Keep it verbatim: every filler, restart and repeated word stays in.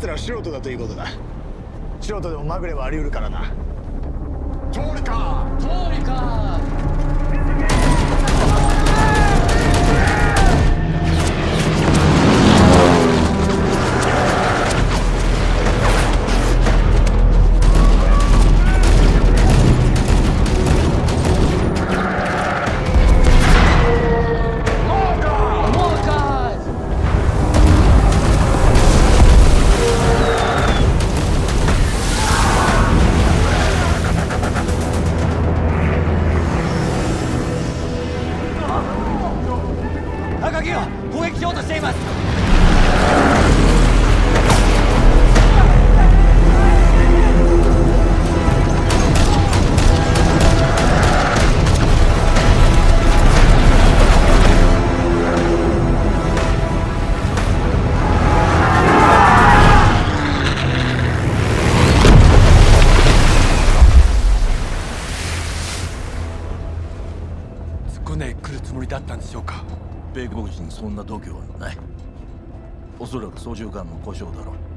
奴ら素人だということだ。素人でもまぐれはあり得るからな。通りか通りか。 米国人そんな度胸はない。おそらく操縦桿の故障だろう。